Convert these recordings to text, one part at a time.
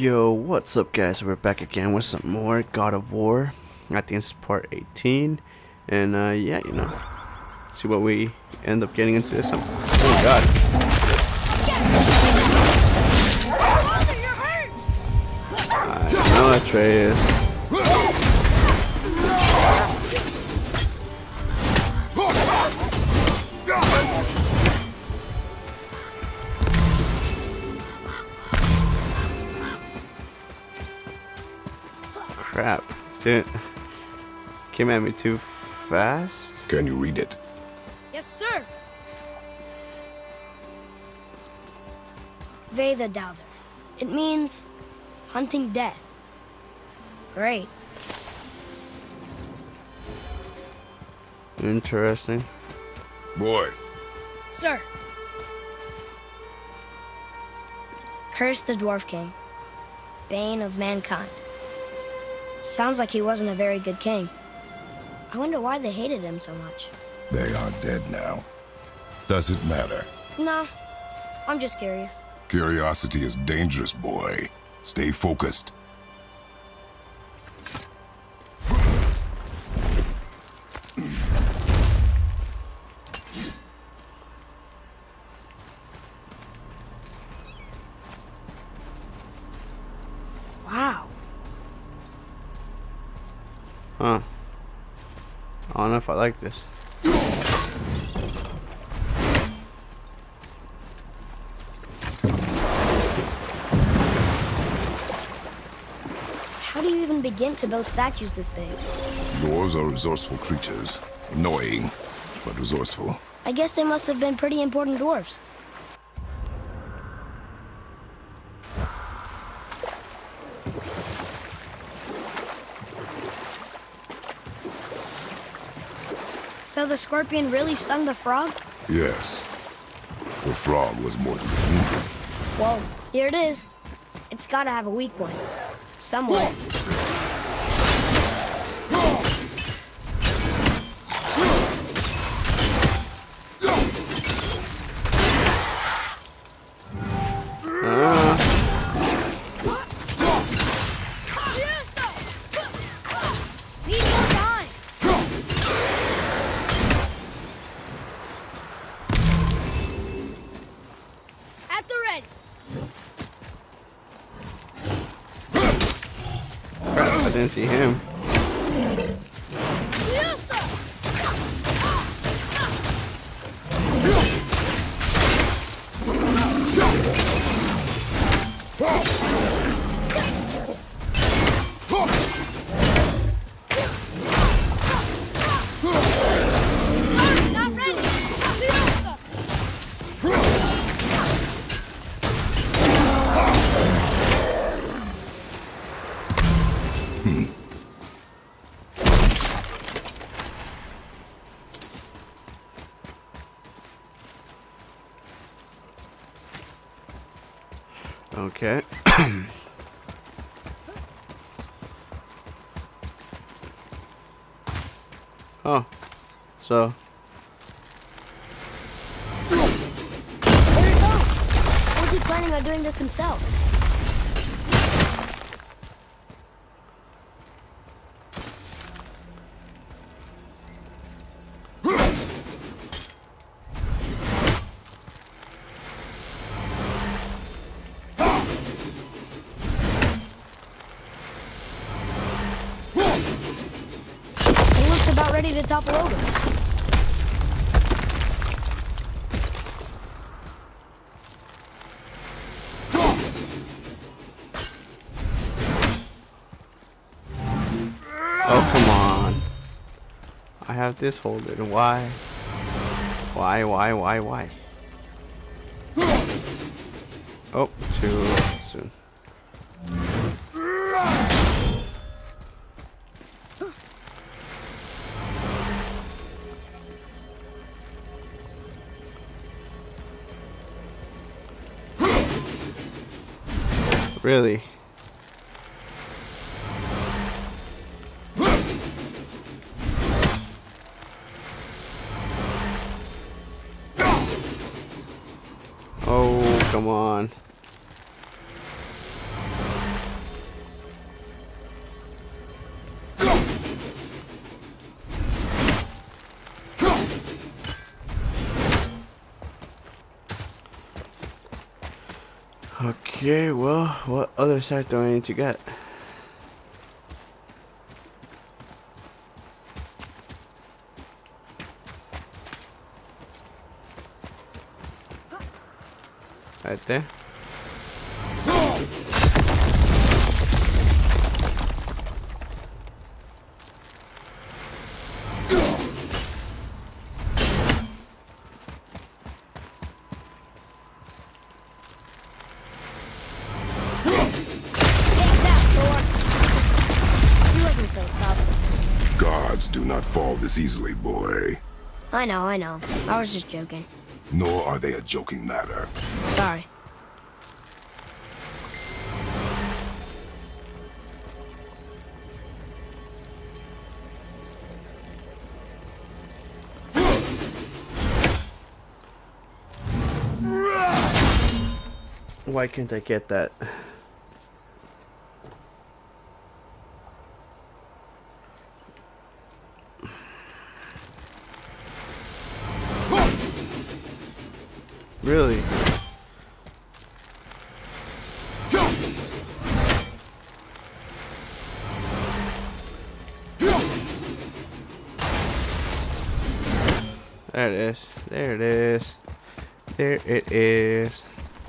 Yo, what's up guys? We're back again with some more God of War. I think this is part 18. And yeah, you know, see what we end up getting into this. Oh god. I know Atreus. Crap, dude. Came at me too fast. Can you read it? Yes, sir. Veithurgard. It means hunting death. Great. Interesting. Boy. Sir. Curse the Dwarf King. Bane of mankind. Sounds like he wasn't a very good king. I wonder why they hated him so much. They are dead now. Does it matter? No, I'm just curious. Curiosity is dangerous, boy. Stay focused. Wow. Huh. I don't know if I like this. How do you even begin to build statues this big? Dwarves are resourceful creatures. Annoying, but resourceful. I guess they must have been pretty important dwarves. So the scorpion really stung the frog? Yes. The frog was more than human. Well, here it is. It's gotta have a weak point. Somewhere. I didn't see him. Okay. Oh, so. Where'd it go? Was he planning on doing this himself? About ready to topple over. Oh, come on. I have this holded. Why? Why? Oh, too soon. Really? Oh, come on. Okay, well, what other side do I need to get? Right there. Do not fall this easily, boy. I know. I was just joking. Nor are they a joking matter. Sorry. Why can't I get that? Really? There it is. There it is. There it is.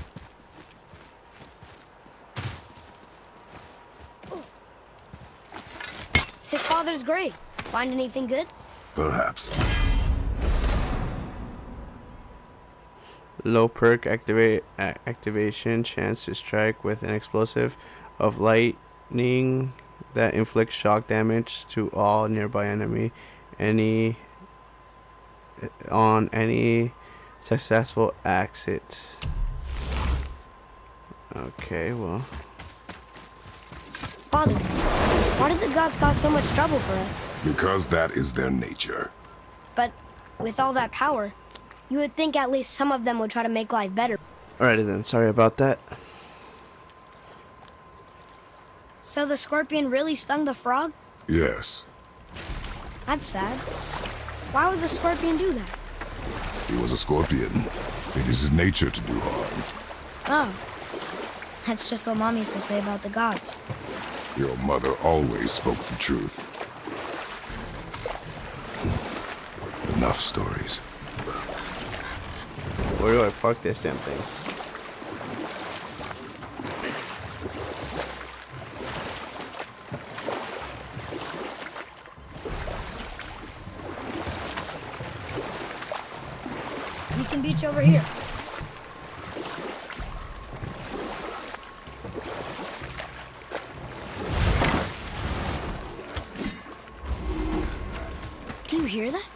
His father's grave. Find anything good? Perhaps. Low perk activation, chance to strike with an explosive of lightning that inflicts shock damage to all nearby enemy. On any successful exit. Okay, well. Father, why did the gods cause so much trouble for us? Because that is their nature. But with all that power, you would think at least some of them would try to make life better. Alrighty then, sorry about that. So the scorpion really stung the frog? Yes. That's sad. Why would the scorpion do that? He was a scorpion. It is his nature to do harm. Oh. That's just what Mom used to say about the gods. Your mother always spoke the truth. Enough stories. Where do I park this damn thing? We can beach over here. Do you hear that?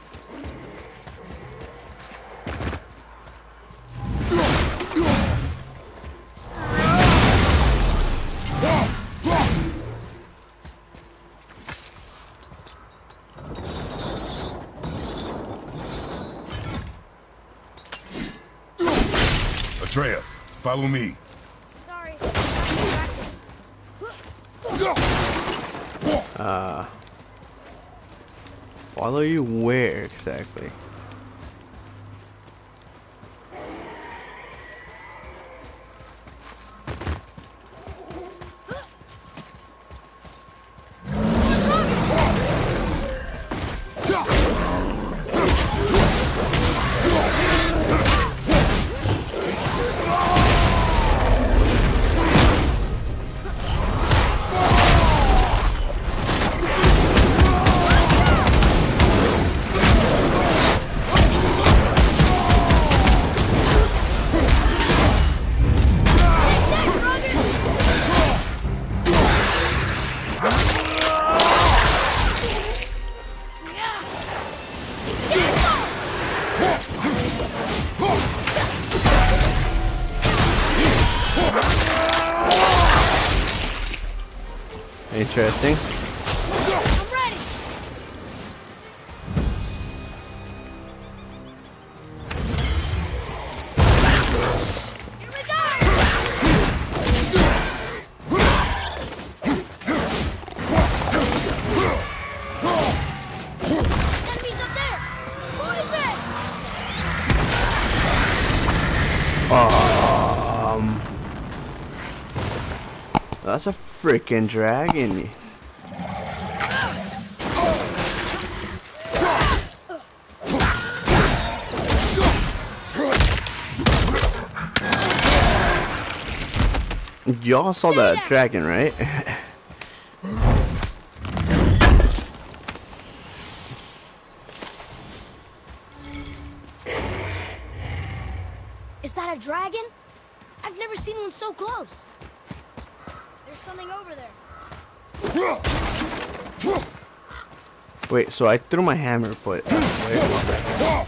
Atreus, follow me. Sorry. Follow you where exactly? Interesting. I'm ready. Here we go. Enemies up there. Who is it? That's a freaking dragon. Y'all saw that dragon, right? Is that a dragon? I've never seen one so close. There's something over there. Wait, so I threw my hammer, but wait.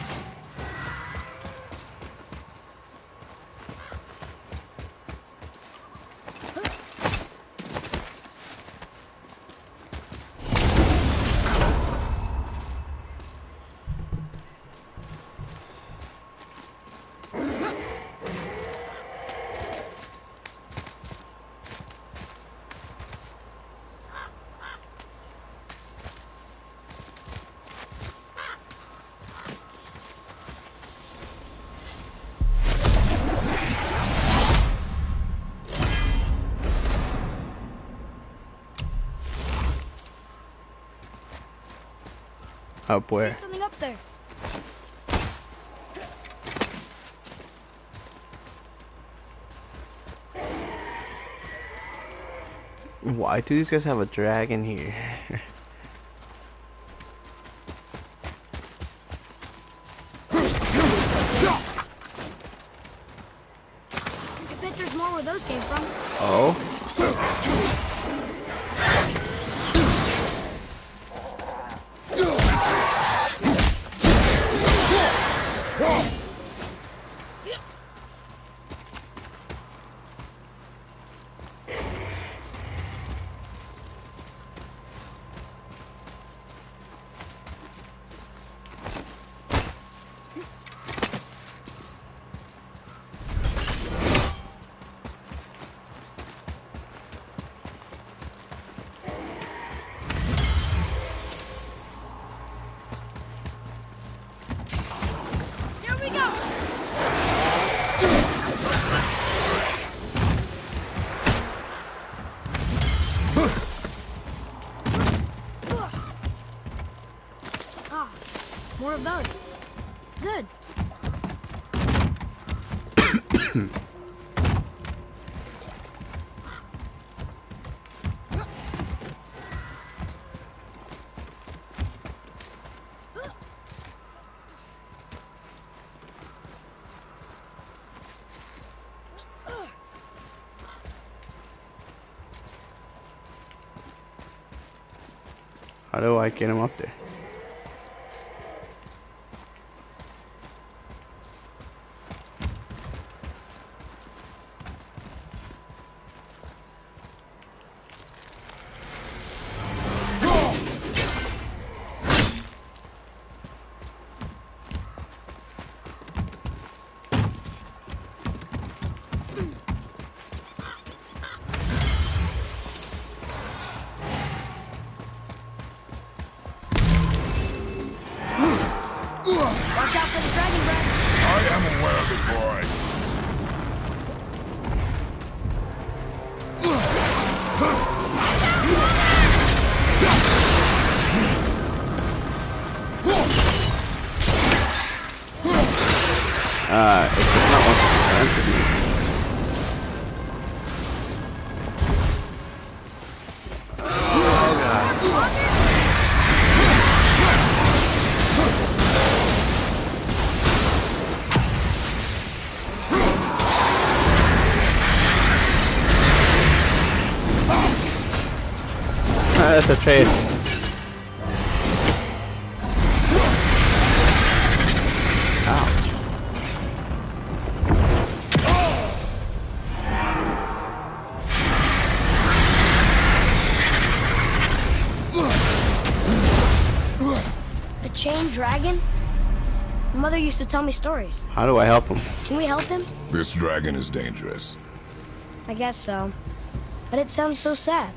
Up where? There's something up there. Why do these guys have a dragon here? I bet there's more where those came from. Oh? More of those. Good. How do I get him up there? Watch out for the dragon breath. I am aware of it, boy. It does not want to enter me. That's a trace. Ouch. A chained dragon? Mother used to tell me stories. How do I help him? Can we help him? This dragon is dangerous. I guess so. But it sounds so sad.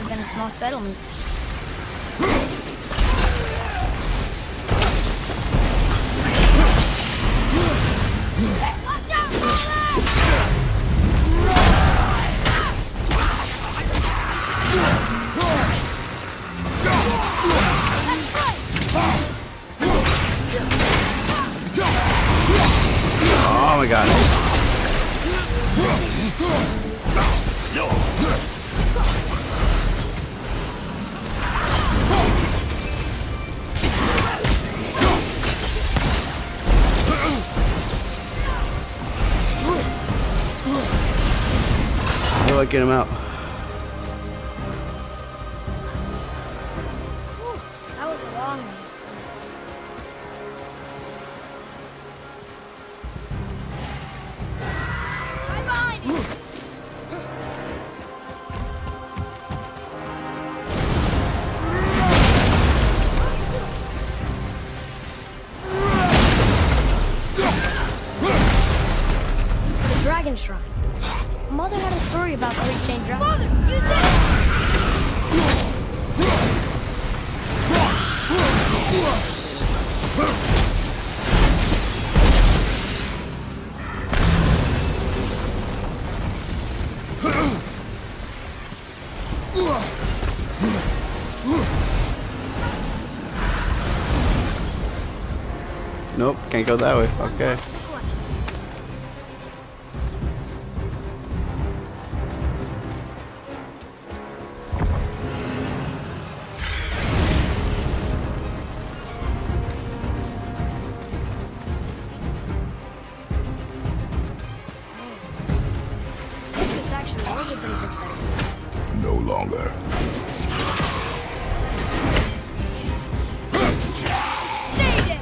have been a small settlement. Watch out, Oh my god. How do I get him out? Whew, that was a long one. Right behind you. The Dragon Shrine. Mother had a story about three-chained dragons. Mother, use Nope, can't go that way. Okay. This actually was a pretty big settlement. No longer. Stay there!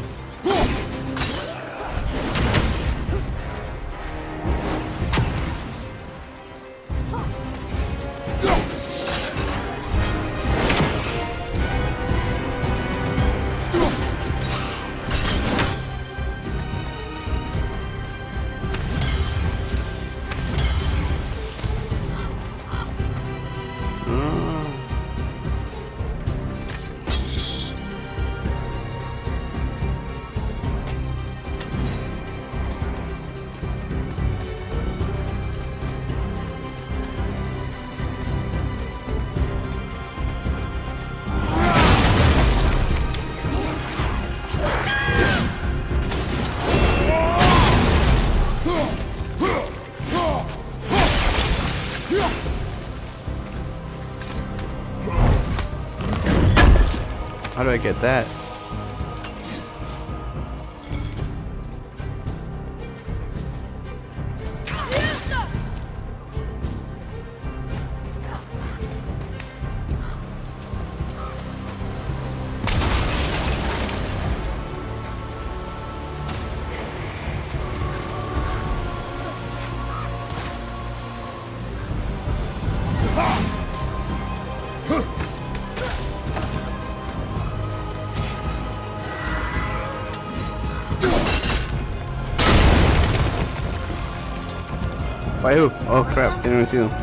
How do I get that? By who? Oh crap, didn't even see them.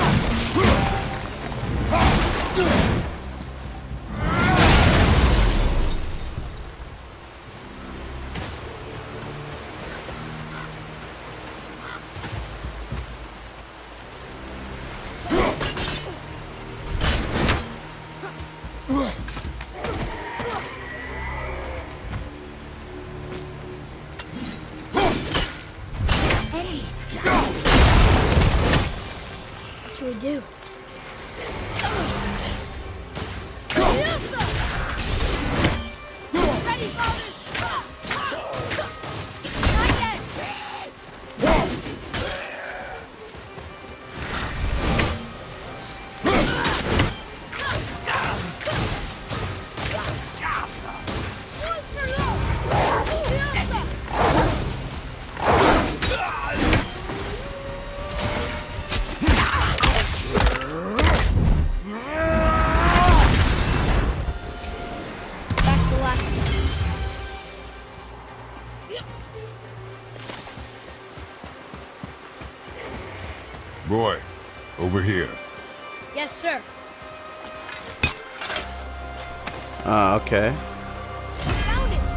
What should we do? Boy, over here. Yes, sir. Okay. Found it.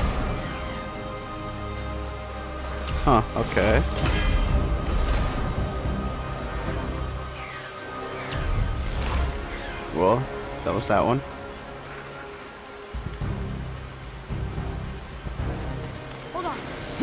Huh, okay. Well, that was that one. Hold on.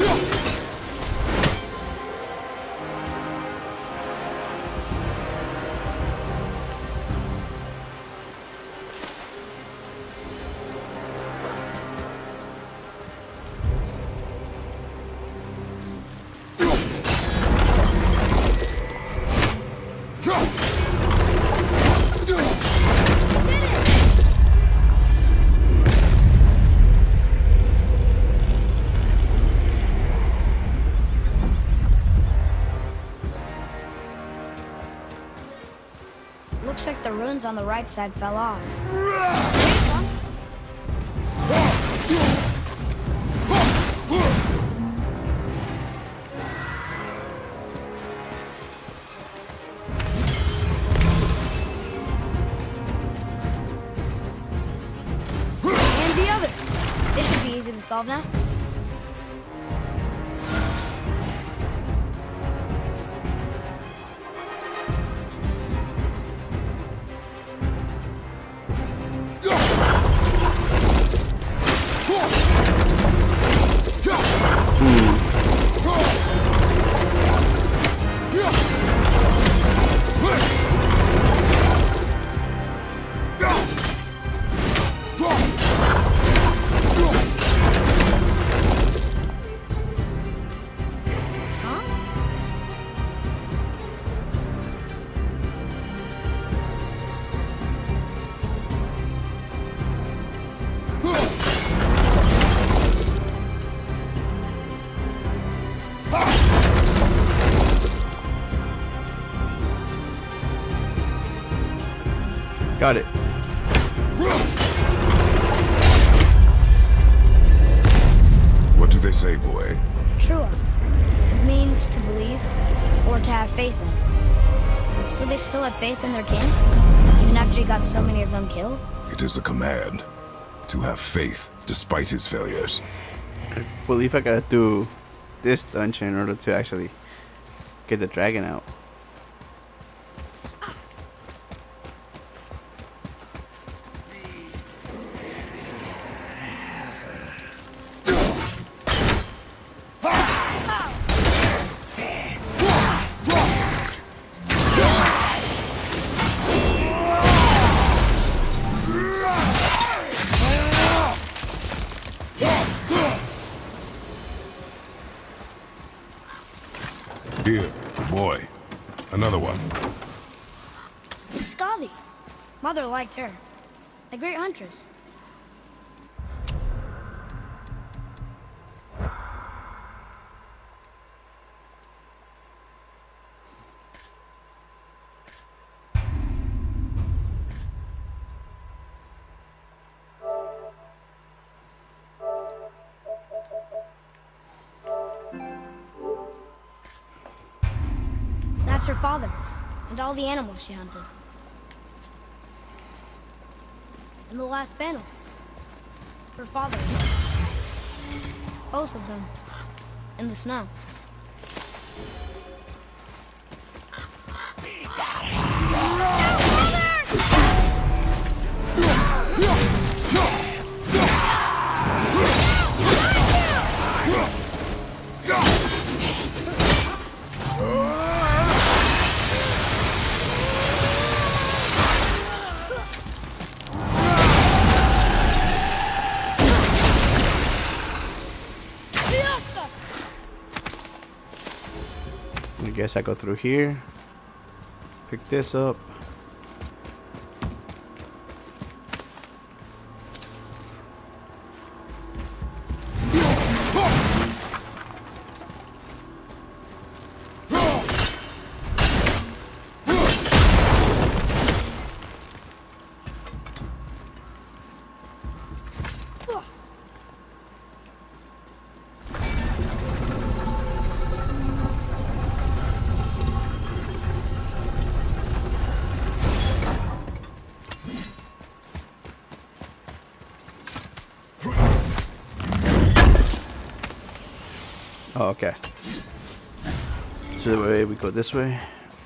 Looks like the runes on the right side fell off. And the other. This should be easy to solve now. Got it. What do they say, boy? True. It means to believe or to have faith in. So they still had faith in their king? Even after he got so many of them killed? It is a command to have faith despite his failures. I believe I gotta do this dungeon in order to actually get the dragon out. Here, boy. Another one. It's Scotty. Mother liked her. A great huntress. That's her father. and all the animals she hunted. In the last panel, her father was dead. Both of them in the snow. I guess I go through here. Pick this up. Oh, okay. So the way we go this way.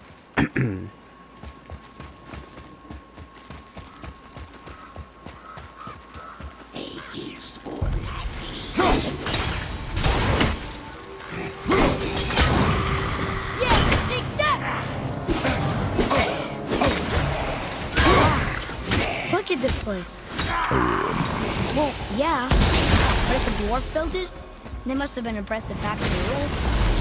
Look at this place. Well, yeah. But if a dwarf built it, they must have been impressive back in the world.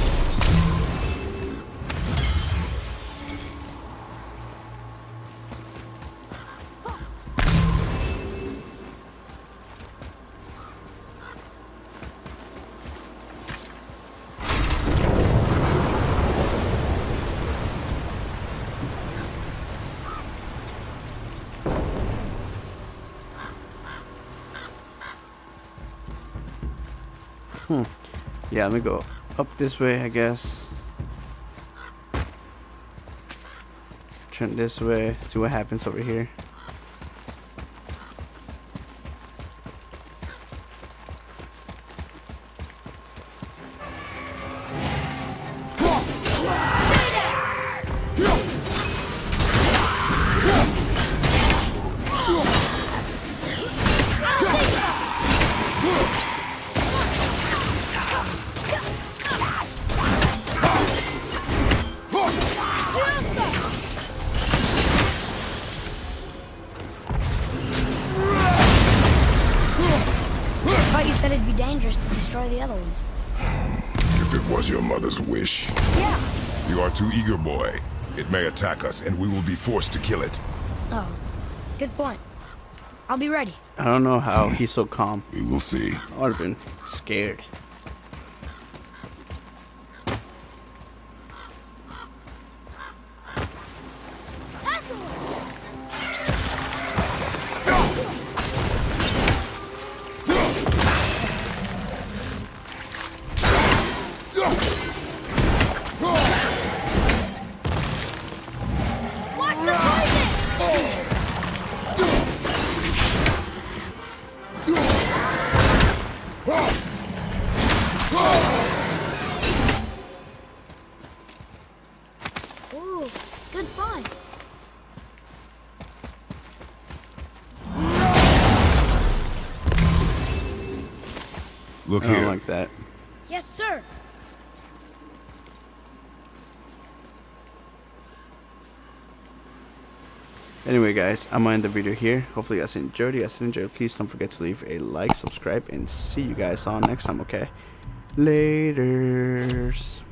Yeah, let me go up this way, I guess. Turn this way, see what happens over here. You said it'd be dangerous to destroy the other ones. If it was your mother's wish. Yeah. You are too eager, boy. It may attack us, and we will be forced to kill it. Oh, good point. I'll be ready. I don't know how he's so calm. We will see. I would have been scared. Ooh, good find. Look I don't here. like that. Yes, sir. Anyway, guys, I'm gonna end the video here. Hopefully you guys enjoyed. If you guys enjoyed, please don't forget to leave a like, subscribe, and see you guys on next time, okay? Laters.